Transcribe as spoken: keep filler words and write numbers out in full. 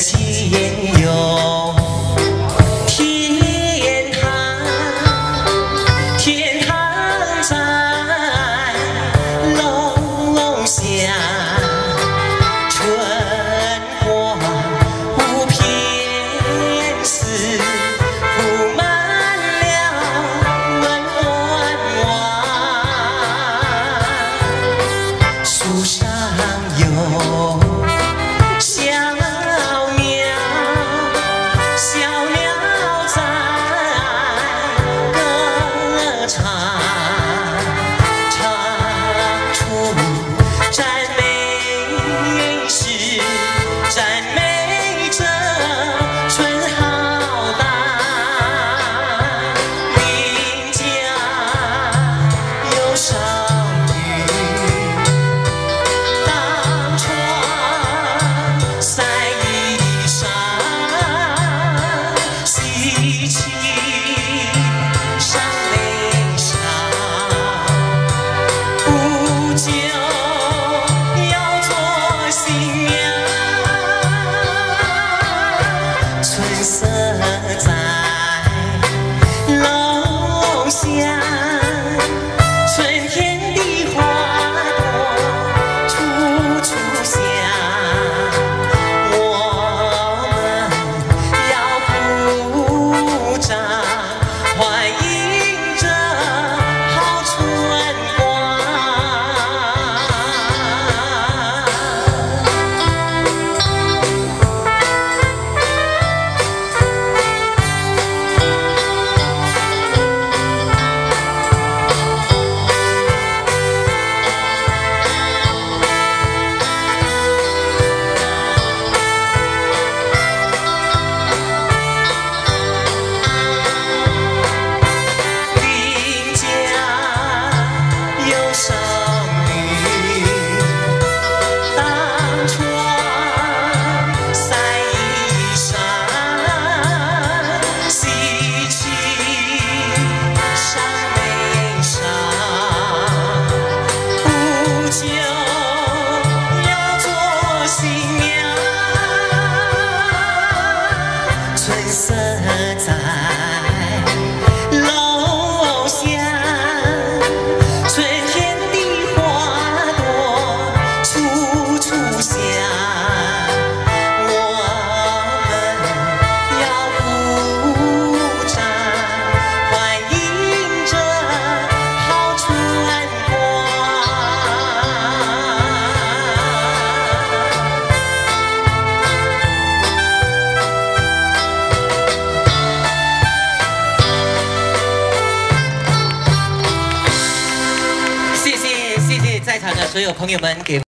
间有天堂，天堂在楼下，春光无偏似，铺满了温暖网，树上有。 小鸟，小鸟在歌唱，唱出赞美诗，赞美着春浩大。邻家有少女，当窗。 晒衣裳，喜气上眉梢，不久要做新娘。春色在楼下，春天的花朵处处香。 欢迎着好春光。少女当窗晒衣裳，喜气上眉梢，不久要做新娘。春色在楼下。 在场的所有朋友们，给。